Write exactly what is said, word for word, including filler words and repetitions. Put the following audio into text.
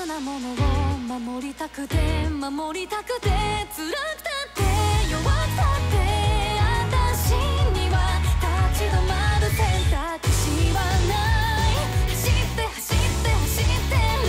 切なものを守りたくて守りたくて辛くたって弱くたって私には立ち止まる選択肢はない走って走って走って